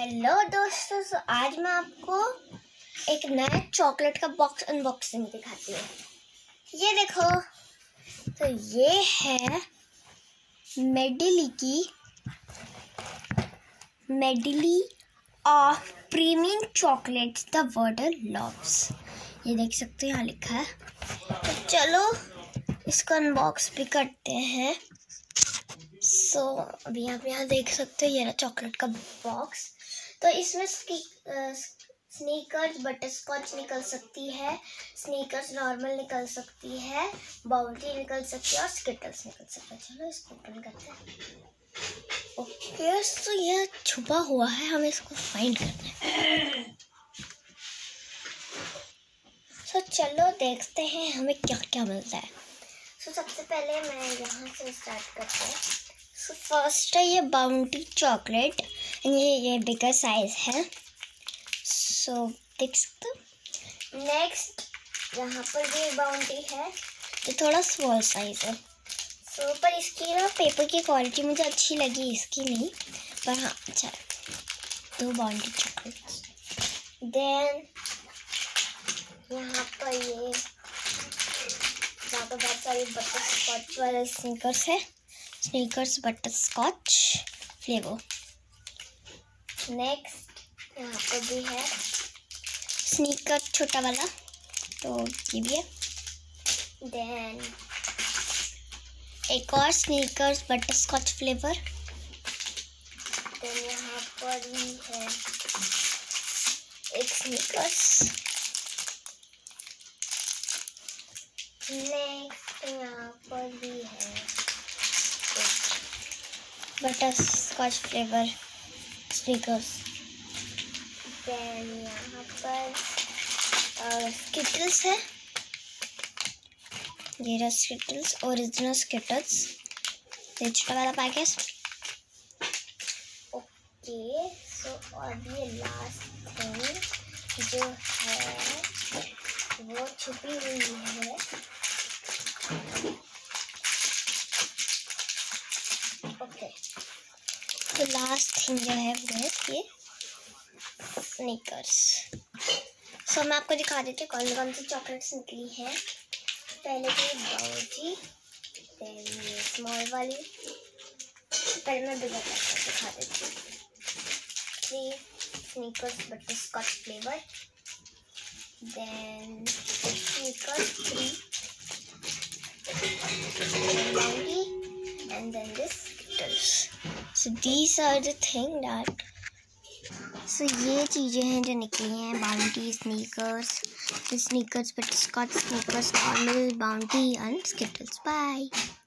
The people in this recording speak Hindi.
हेलो दोस्तों, तो आज मैं आपको एक नया चॉकलेट का बॉक्स अनबॉक्सिंग दिखाती हूँ। ये देखो, तो ये है medley of premium chocolates the world loves. ये देख सकते हो, यहाँ लिखा है। तो चलो इसको अनबॉक्स भी करते हैं। अभी आप यहाँ देख सकते हो, ये रहा चॉकलेट का बॉक्स। तो इसमें स्नीकर्स बटरस्कॉच निकल सकती है, स्नीकर्स नॉर्मल निकल सकती है, बाउंटी निकल सकती है और स्किटल्स निकल सकता है। चलो इसको ओपन करते हैं। ओके, तो ये छुपा हुआ है, हमें इसको फाइंड करना है। तो चलो देखते हैं हमें क्या क्या मिलता है। सबसे पहले मैं यहाँ से स्टार्ट करते हैं। फर्स्ट है ये बाउंटी चॉकलेट, ये बिगर साइज है। देख सकते हो। नेक्स्ट यहाँ पर भी बाउंटी है, जो थोड़ा स्मॉल साइज है। पर इसकी ना पेपर की क्वालिटी मुझे अच्छी लगी, इसकी नहीं, पर हाँ अच्छा है। 2 बाउंटी चॉकलेट्स। देन यहाँ पर यहाँ पर बहुत सारी बटरस्कॉच वाले स्नीकर्स है, स्नीकर्स बटरस्कॉच फ्लेवर। नेक्स्ट यहाँ पर भी है स्नीकर छोटा वाला, तो ये भी है। देन एक और स्नीकर्स बटरस्कॉच फ्लेवर। देन यहाँ पर भी है एक स्नीकर्स। नेक्स्ट यहाँ पर भी है बटरस्कॉच फ्लेवर स्नीकर्स। देन यहाँ पर स्किटल्स है, ये रहा स्किटल्स, ओरिजिनल स्किटल्स, ये छोटा वाला पैकेट। ओके, अब ये लास्ट थिंग जो है वो छुपी हुई है। ओके, तो लास्ट थिंग जो है वो है ये स्नीकर्स। मैं आपको दिखा देती हूँ कौन कौन सी चॉकलेट्स निकली हैं। पहले तो बाउंटी, देन ये स्मॉल वाली। पहले मैं बिगर पैकेट दिखा देती हूँ। 3 Snickers butterscotch flavour, then Snickers 3 Bounty, and then this skittles. So these are the thing that ये चीज़ें हैं जो निकली हैं। Bounty, Snickers butterscotch, Snickers normal, Bounty and Skittles. Bye.